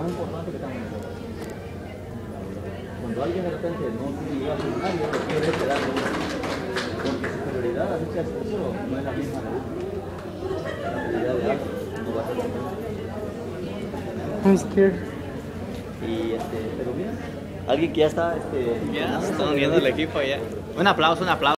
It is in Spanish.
más importante que estamos nosotros. Cuando alguien de repente no quiere llegar a su nadie, lo quiere quedar con uno. Porque su prioridad a veces eso no es la misma de uno. La prioridad de algo no va a ser la misma. I'm scared. Y pero mira, alguien que ya está Ya, están viendo el equipo ya. Un aplauso, un aplauso.